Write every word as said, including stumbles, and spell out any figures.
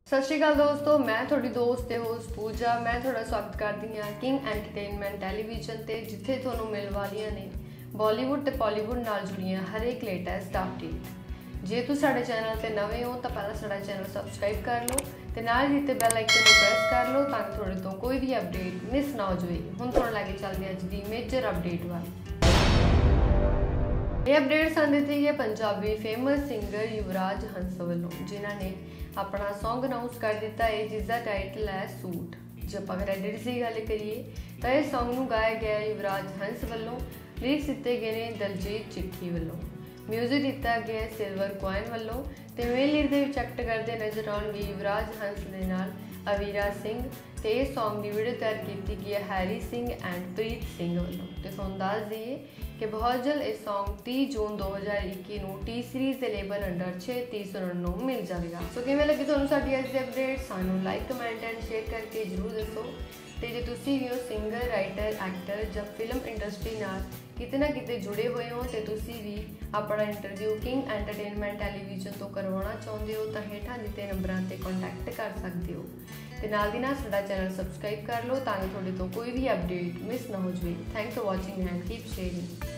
सत श्री अकाल दोस्तों, मैं थोड़ी दोस्त ते होस्ट पूजा। मैं थोड़ा स्वागत करती हाँ किंग एंटरटेनमेंट टैलीविजन ते, जिथे थोनों मिल वालियां ने बॉलीवुड ते पॉलीवुड नाल जुड़ियां हर एक लेटेस्ट अपडेट। जे तुम साडे चैनल ते नवे हो तो पहला साडा चैनल सबसक्राइब कर लो ते नाल ही ते बैल आइकन नूं प्रेस कर लो ताकि थोड़े तो कोई भी अपडेट मिस ना हो जाए। हुण तुहानूं लैके चलदे अज दी मेजर अपडेट वाल। ये अपडेट सानू दित्ती है पंजाबी फेमस सिंगर युवराज हंस वालों, जिन्हां ने अपना सॉन्ग अनाउंस कर दिता है जिसका टाइटल है सूट। जो आप क्रेडिट्स की गल करिए तो इस सॉन्ग नूं गाया गया युवराज हंस वालों, लिरिक्स दिते गए ने दलजीत चिट्ठी वालों, म्यूजिक दिता गया सिल्वर कॉइन वालों ते मेन लीड दे विच एक्ट करते नजर आउणगे युवराज हंस दे नाल अवीरा सिंह ते इस सॉन्ग की वीडियो तैयार की गई है हैरी सिंह एंड प्रीत सिंह वालों। तो तुहानूं दस दईए कि बहुत जल्द इस सॉन्ग तीस जून दो हज़ार इक्की नूं टी सीरीज़ के लेबल अंडर छेती सुनने नूं मिल जाएगा। सो किवें लगी तुहानूं साडी अज दी अपडेट? सानूं लाइक कमेंट एंड शेयर करके जरूर दसो। तो जे तुसीं भी हो सिंगर राइटर एक्टर ਜਾਂ फिल्म इंडस्ट्री नाल किते ना किते जुड़े हुए हो तो तुसीं भी अपना इंटरव्यू किंग एंटरटेनमेंट टैलीविजन तो करवाना चाहते हो तो हेठां दिते नंबरां ते कॉन्टैक्ट कर सकते हो ते नाल दी नाल साडा चैनल सबसक्राइब कर लो ताकि तुहाडे तो कोई भी अपडेट मिस ना हो जाए। Thanks for watching and keep sharing.